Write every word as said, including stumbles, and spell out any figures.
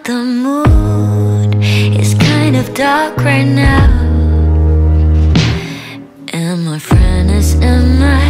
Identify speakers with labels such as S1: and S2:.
S1: The mood is kind of dark right now, and my friend is in my